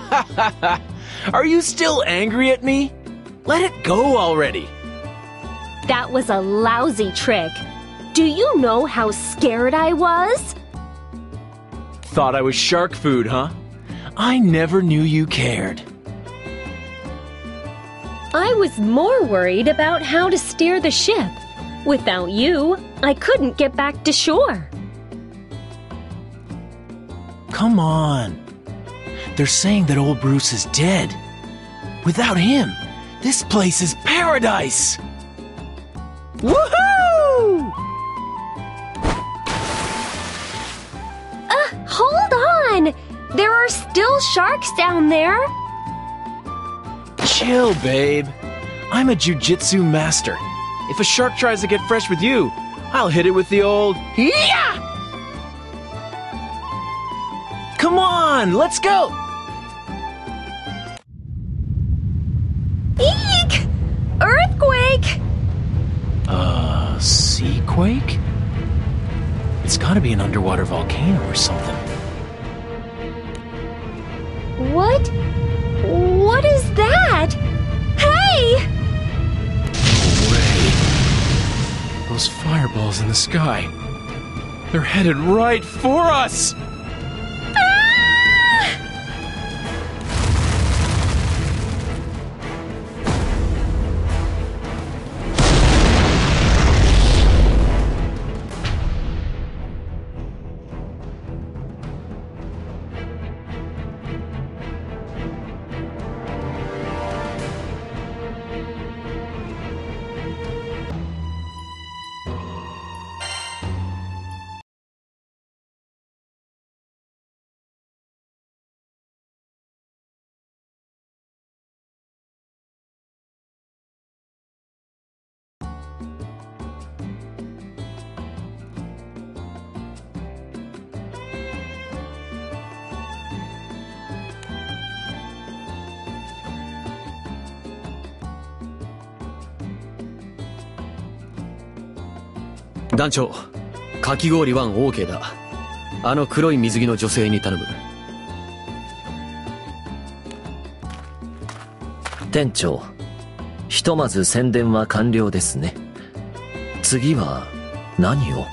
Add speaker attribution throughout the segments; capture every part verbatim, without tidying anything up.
Speaker 1: Are you still angry at me? Let it go already.
Speaker 2: That was a lousy trick. Do you know how scared I was?
Speaker 1: Thought I was shark food, huh? I never knew you cared.
Speaker 2: I was more worried about how to steer the ship. Without you, I couldn't get back to shore.
Speaker 1: Come on. They're saying that old Bruce is dead. Without him, this place is paradise! Woohoo!
Speaker 2: Uh, hold on! There are still sharks down there.
Speaker 1: Chill, babe. I'm a jujitsu master. If a shark tries to get fresh with you, I'll hit it with the old yeah! Come on, let's go!
Speaker 2: Eek! Earthquake!
Speaker 1: Uh, seaquake? It's gotta be an underwater volcano or something.
Speaker 2: What? What is that? Hey!
Speaker 1: No way. Those fireballs in the sky. They're headed right for us!
Speaker 3: 団長、かき氷ワン オーケー だ。あの黒い水着の女性に頼む。
Speaker 4: 店長、ひとまず宣伝は完了ですね。次は何を？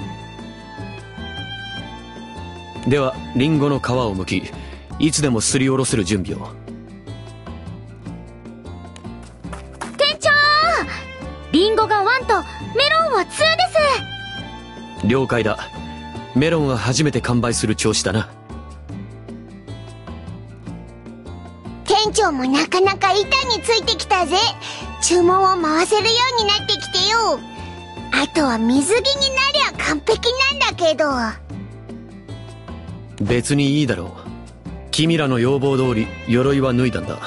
Speaker 3: ではリンゴの皮を剥き、いつでもすりおろせる準備を。
Speaker 2: 店長！リンゴがワンとメロンはツーです。
Speaker 3: 了解だ。メロンは初めて完売する調子だな。
Speaker 5: 店長もなかなか板についてきたぜ。注文を回せるようになってきてよ。あとは水着になりゃ完璧なんだけど。
Speaker 3: 別にいいだろう。君らの要望通り鎧は脱いだんだ。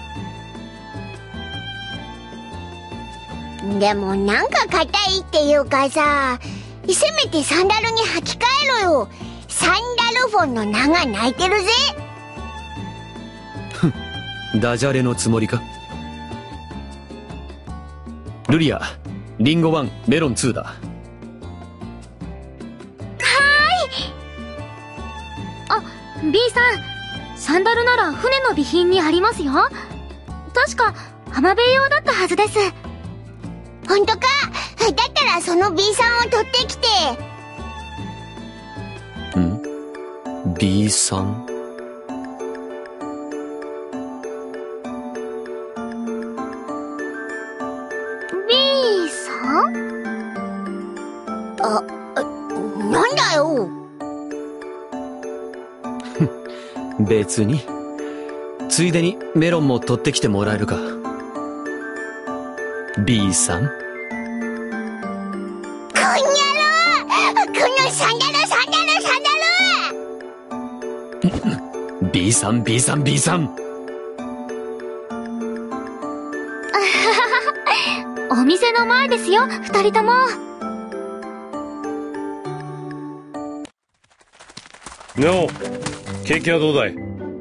Speaker 5: でもなんか硬いっていうかさ、せめてサンダルに履き替えろよ。サンダルフォンの名が泣いてるぜ。
Speaker 3: ダジャレのつもりか。ルリア、リンゴワン、メロンツーだ。
Speaker 2: はーい。あ、B さん、サンダルなら船の備品にありますよ。確か浜辺用だったはずです。
Speaker 5: 本当か？だったらその B さんを取ってきて。
Speaker 3: ん？ B さん？
Speaker 5: あ、なんだよ。
Speaker 3: 別に。ついでにメロンも取ってきてもらえるか。B さん。こん
Speaker 5: にゃろ！このサンダルサンダルサンダル！
Speaker 3: B さん B さん B さん。
Speaker 2: お店の前ですよ、二人とも。
Speaker 6: の景気はどうだい？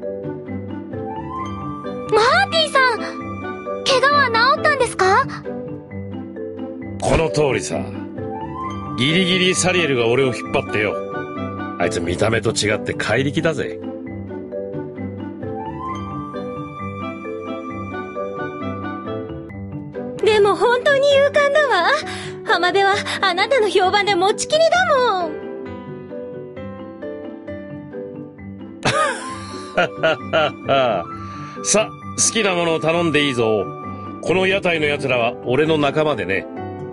Speaker 2: マーティさん、怪我は治ったんですか？
Speaker 6: この通りさ。ギリギリサリエルが俺を引っ張ってよ。あいつ見た目と違って怪力だぜ。
Speaker 7: 浜辺はあなたの評判で持ちきりだもん。
Speaker 6: さ、好きなものを頼んでいいぞ。この屋台の奴らは俺の仲間でね。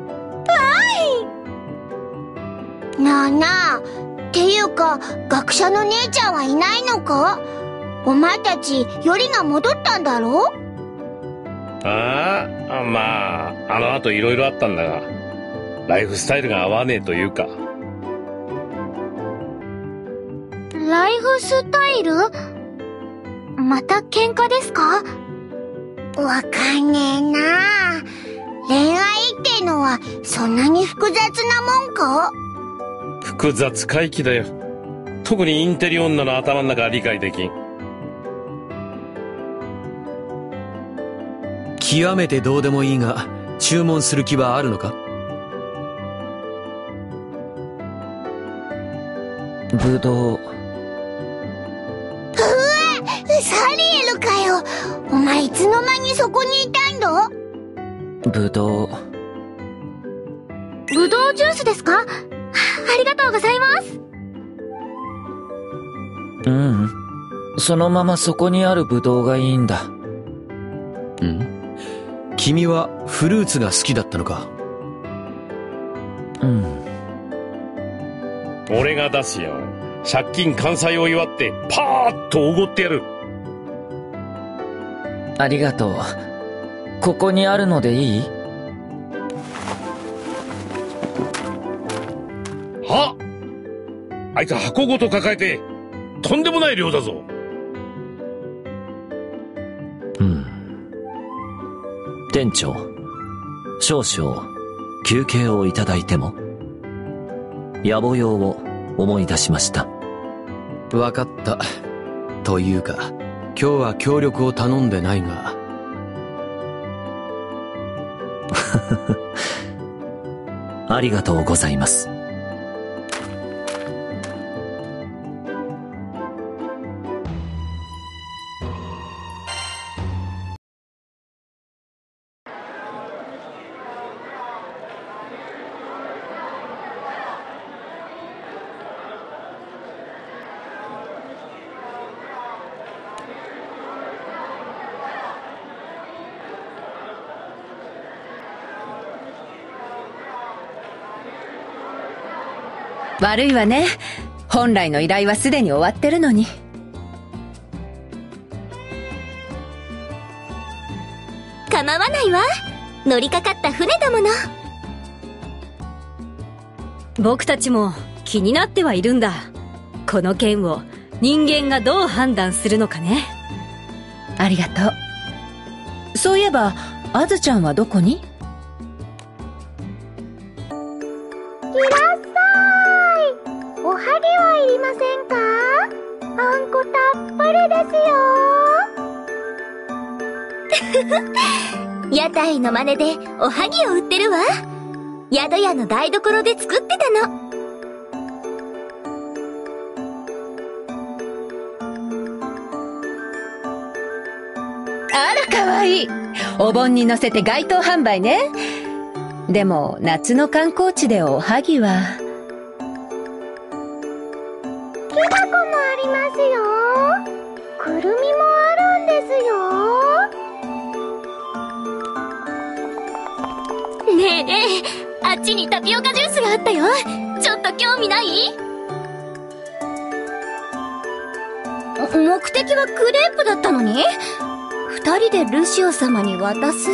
Speaker 5: なあなあ、っていうか学者の姉ちゃんはいないのか？お前たちよりが戻ったんだろ？
Speaker 6: ああ、まああの後いろいろあったんだが、ライフスタイルが合わねえというか。
Speaker 2: ライフスタイル？また喧嘩ですか？
Speaker 5: わかんねえな。恋愛ってのはそんなに複雑なもんか？
Speaker 6: 複雑回帰だよ。特にインテリ女の頭の中は理解できん。
Speaker 3: 極めてどうでもいいが、注文する気はあるのか？
Speaker 4: ぶどう。
Speaker 5: うわ、サリエルかよ。お前いつの間にそこにいたんだ？
Speaker 4: ぶどう。
Speaker 2: ぶどうジュースですか？ありがとうございます。
Speaker 4: うん。そのままそこにあるぶどうがいいんだ。
Speaker 3: うん？君はフルーツが好きだったのか？
Speaker 4: うん。
Speaker 6: 俺が出すよ。借金完済を祝ってパーッとおごってやる。
Speaker 4: ありがとう。ここにあるのでいい？
Speaker 6: は？あいつ箱ごと抱えてとんでもない量だぞ。
Speaker 4: うん。店長、少々休憩をいただいても？野暮用を思い出しました。
Speaker 3: わかった。というか、今日は協力を頼んでないが。
Speaker 4: ありがとうございます。
Speaker 7: 悪いわね。本来の依頼はすでに終わってるのに。
Speaker 2: 構わないわ。乗りかかった船だもの。
Speaker 7: 僕たちも気になってはいるんだ。この件を人間がどう判断するのかね。ありがとう。そういえば、あずちゃんはどこに？
Speaker 5: いらっしゃい。おはぎはいりませんか？あんこたっぷりですよ。
Speaker 2: 屋台の真似でおはぎを売ってるわ。宿屋の台所で作ってたの。
Speaker 7: あら、かわいい。お盆に乗せて街頭販売ね。でも夏の観光地でおはぎは。
Speaker 5: きな粉もありますよ。くるみもあるんですよ。
Speaker 2: ねえねえ、あっちにタピオカジュースがあったよ。ちょっと興味ない？目的はクレープだったのに？二人でルシオ様に渡すって。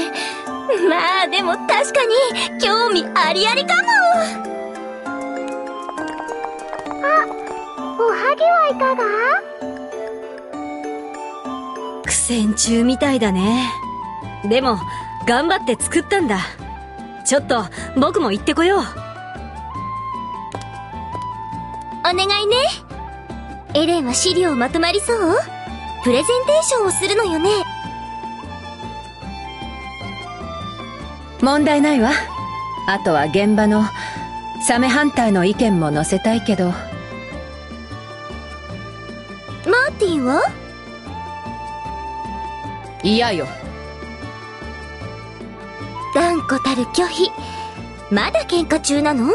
Speaker 2: まあでも確かに興味ありありかも。
Speaker 5: あ、おはぎはいかが？
Speaker 7: 苦戦中みたいだね。でも頑張って作ったんだ。ちょっと僕も行ってこよう。
Speaker 2: お願いね。エレンは資料まとまりそう？プレゼンテーションをするのよね。
Speaker 7: 問題ないわ。あとは現場のサメハンターの意見も載せたいけど。
Speaker 2: マーティンは？
Speaker 7: 嫌よ。
Speaker 2: 断固たる拒否。 まだ喧嘩中なの？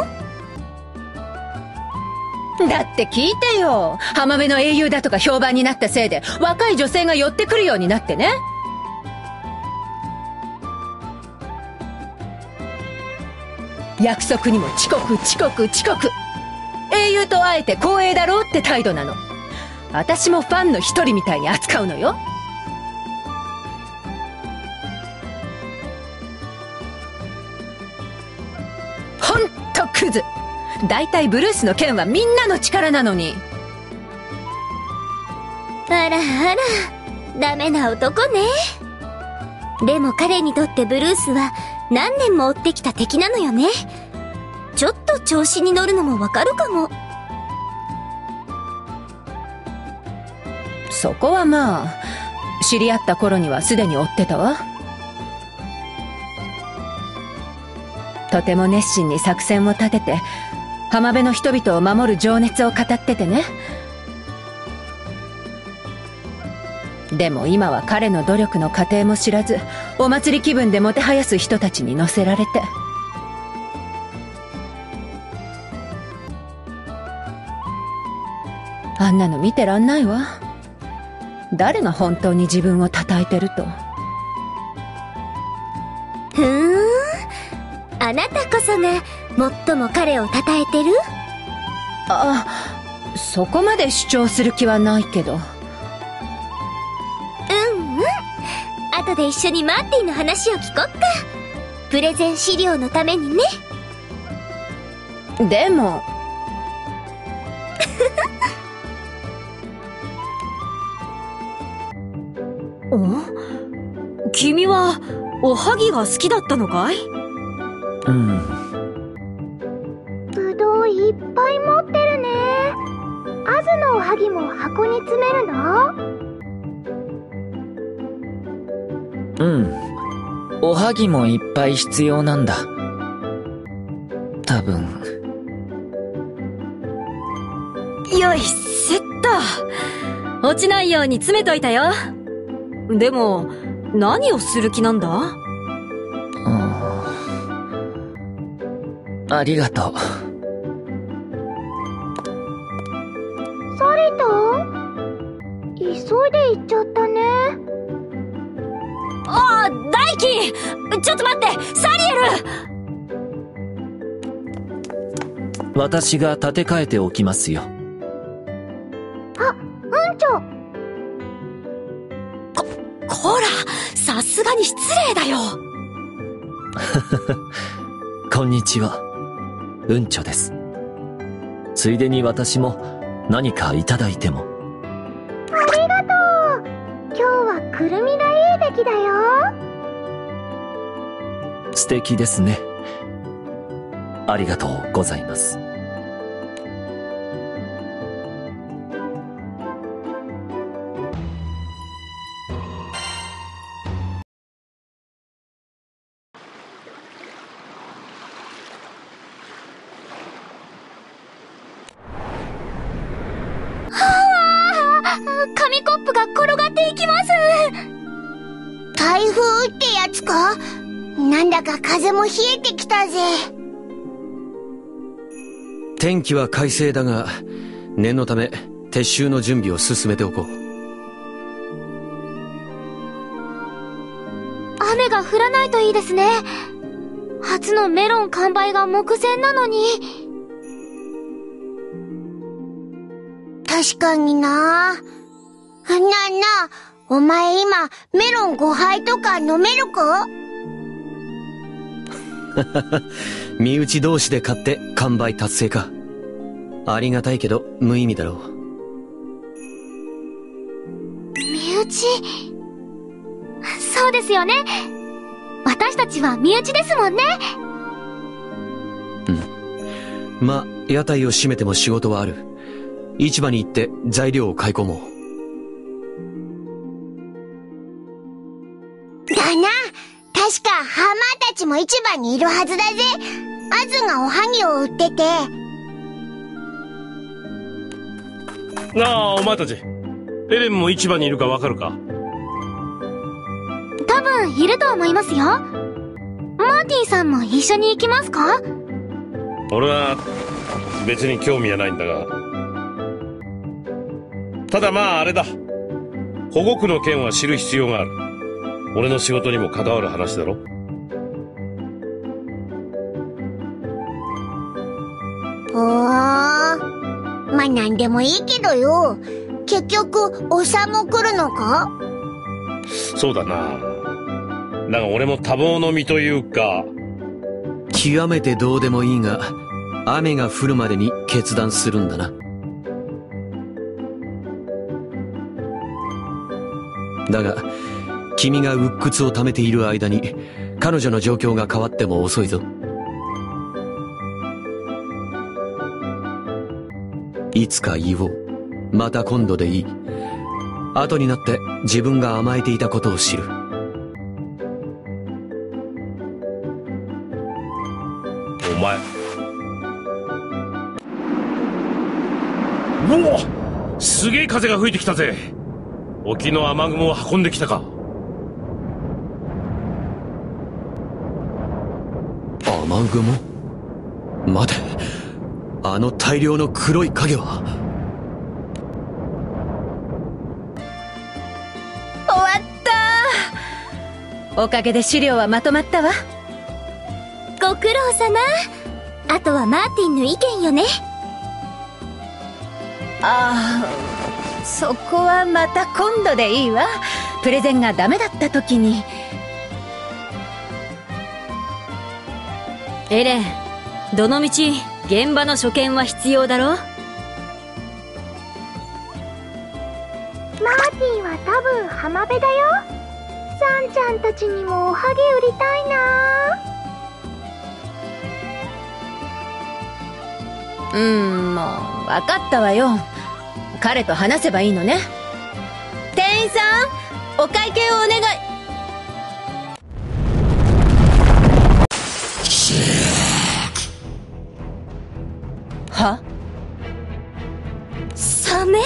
Speaker 7: だって聞いてよ。浜辺の英雄だとか評判になったせいで、若い女性が寄ってくるようになってね。約束にも遅刻遅刻遅刻。英雄と会えて光栄だろうって態度なの。私もファンの一人みたいに扱うのよ。ほんとクズ。だいたいブルースの剣はみんなの力なのに。
Speaker 2: あらあら、ダメな男ね。でも彼にとってブルースは何年も追ってきた敵なのよね。ちょっと調子に乗るのもわかるかも。
Speaker 7: そこはまあ、知り合った頃にはすでに追ってたわ。とても熱心に作戦を立てて、浜辺の人々を守る情熱を語っててね。でも今は彼の努力の過程も知らず、お祭り気分でもてはやす人たちに乗せられて。あんなの見てらんないわ。誰が本当に自分を叩いてると。
Speaker 2: ふーん、あなたこそが最も彼を称えてる？
Speaker 7: あ、そこまで主張する気はないけど。
Speaker 2: うんうん。後で一緒にマーティの話を聞こっか。プレゼン資料のためにね。
Speaker 7: でも
Speaker 8: お？君はおはぎが好きだったのかい？
Speaker 3: うん。
Speaker 5: ぶどういっぱい持ってるね。アズのおはぎも箱に詰めるの？
Speaker 9: うん。おはぎもいっぱい必要なんだ。多分。
Speaker 8: よい、セット。落ちないように詰めといたよ。でも、何をする気なんだ？
Speaker 9: ありがとう。
Speaker 5: サリタ？急いで行っちゃったね。
Speaker 8: ああ、大輝！ちょっと待って、サリエル！
Speaker 4: 私が立て替えておきますよ。
Speaker 5: あ、うんちょ。
Speaker 8: こ、こら、さすがに失礼だよ。
Speaker 4: こんにちは。うんちょです。ついでに私も何かいただいても。
Speaker 5: ありがとう。今日はくるみがいい出来だよ。
Speaker 4: 素敵ですね。ありがとうございます。
Speaker 2: 紙コップが転がっていきます。
Speaker 5: 台風ってやつか？なんだか風も冷えてきたぜ。
Speaker 3: 天気は快晴だが、念のため撤収の準備を進めておこう。
Speaker 2: 雨が降らないといいですね。初のメロン完売が目前なのに。
Speaker 5: 確かにな。なあなあ、お前今メロンごはいとか飲めるか？
Speaker 3: 身内同士で買って完売達成か。ありがたいけど無意味だろう。
Speaker 2: 身内？そうですよね。私たちは身内ですもんね。
Speaker 3: うん。ま、屋台を閉めても仕事はある。市場に行って材料を買い込もう。
Speaker 5: だな。確かハマたちも市場にいるはずだぜ。アズがおはぎを売ってて。
Speaker 6: なあ、お前たち。エレンも市場にいるかわかるか？
Speaker 2: 多分いると思いますよ。マーティンさんも一緒に行きますか？
Speaker 6: 俺は別に興味はないんだが、ただまああれだ、保護区の件は知る必要がある。俺の仕事にも関わる話だろ。
Speaker 5: おー、まあなんでもいいけどよ。結局おさも来るのか？
Speaker 6: そうだな。だが俺も多忙の身というか。
Speaker 3: 極めてどうでもいいが、雨が降るまでに決断するんだな。だが君が鬱屈を溜めている間に彼女の状況が変わっても遅いぞ。いつか言おう。また今度でいい。後になって自分が甘えていたことを知る。
Speaker 6: お前。うお！すげえ風が吹いてきたぜ。沖の雨雲を運んできたか。
Speaker 3: 雨雲？待て。あの大量の黒い影は。
Speaker 8: 終わったー。おかげで資料はまとまったわ。
Speaker 2: ご苦労様。あとはマーティンの意見よね。
Speaker 8: ああ、そこはまた今度でいいわ。プレゼンがダメだった時に。
Speaker 7: エレン、どのみち現場の所見は必要だろう。
Speaker 5: マーティンは多分浜辺だよ。サンちゃんたちにもおはぎ売りたいな。
Speaker 8: うーん、もう分かったわよ。彼と話せばいいのね。店員さん、お会計をお願い。は？
Speaker 2: サメ？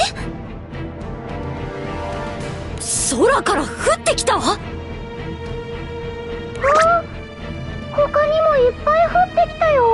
Speaker 7: 空から降ってきた？
Speaker 5: 他にもいっぱい降ってきたよ。